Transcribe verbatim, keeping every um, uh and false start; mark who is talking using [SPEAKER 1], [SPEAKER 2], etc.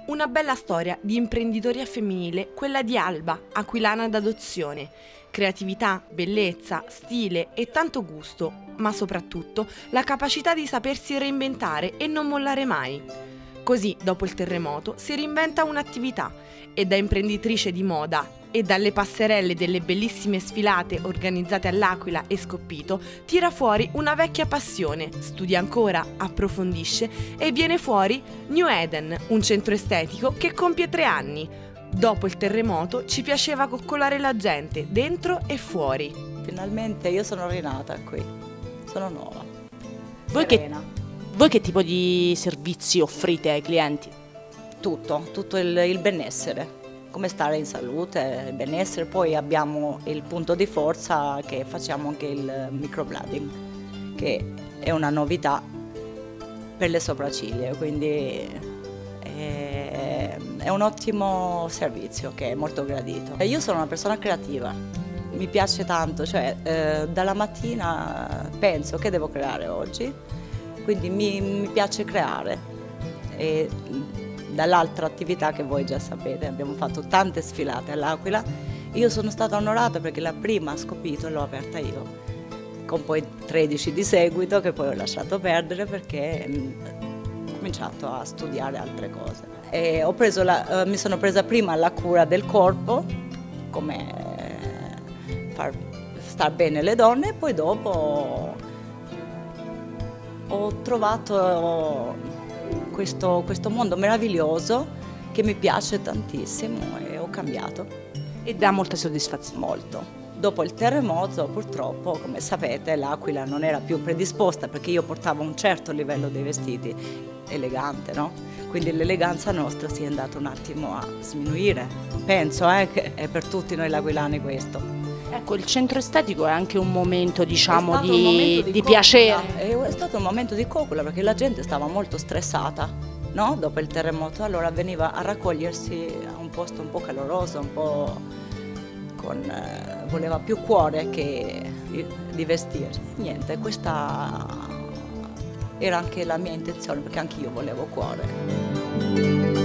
[SPEAKER 1] Una bella storia di imprenditoria femminile, quella di Alba, aquilana d'adozione. Creatività, bellezza, stile e tanto gusto, ma soprattutto la capacità di sapersi reinventare e non mollare mai. Così, dopo il terremoto, si reinventa un'attività e da imprenditrice di moda e dalle passerelle delle bellissime sfilate organizzate all'Aquila e Scoppito tira fuori una vecchia passione, studia ancora, approfondisce e viene fuori New Eden, un centro estetico che compie tre anni. Dopo il terremoto ci piaceva coccolare la gente, dentro e fuori.
[SPEAKER 2] Finalmente io sono rinata qui, sono nuova.
[SPEAKER 3] Voi che, voi che tipo di servizi offrite ai clienti?
[SPEAKER 2] Tutto, tutto il, il benessere, come stare in salute, il benessere. Poi abbiamo il punto di forza che facciamo anche il microblading, che è una novità per le sopracciglia, quindi è, è un ottimo servizio che è molto gradito. E io sono una persona creativa, mi piace tanto, cioè eh, dalla mattina penso che devo creare oggi, quindi mi, mi piace creare. E, dall'altra attività che voi già sapete, abbiamo fatto tante sfilate all'Aquila. Io sono stata onorata perché la prima a Scoppito l'ho aperta io, con poi tredici di seguito che poi ho lasciato perdere perché ho cominciato a studiare altre cose. E ho preso la, mi sono presa prima la cura del corpo, come far star bene le donne, e poi dopo ho trovato Questo, questo mondo meraviglioso che mi piace tantissimo e ho cambiato.
[SPEAKER 3] E dà molta soddisfazione?
[SPEAKER 2] Molto. Dopo il terremoto purtroppo, come sapete, l'Aquila non era più predisposta perché io portavo un certo livello dei vestiti, elegante, no? Quindi l'eleganza nostra si è andata un attimo a sminuire. Penso eh, che è per tutti noi l'aquilani questo.
[SPEAKER 3] Ecco, il centro estetico è anche un momento, diciamo, di,
[SPEAKER 2] un momento di,
[SPEAKER 3] di
[SPEAKER 2] coccola,
[SPEAKER 3] piacere.
[SPEAKER 2] È stato un momento di coccola perché la gente stava molto stressata, no? Dopo il terremoto, allora veniva a raccogliersi a un posto un po' caloroso, un po' con, eh, voleva più cuore che di, di vestire. Niente, questa era anche la mia intenzione perché anche io volevo cuore.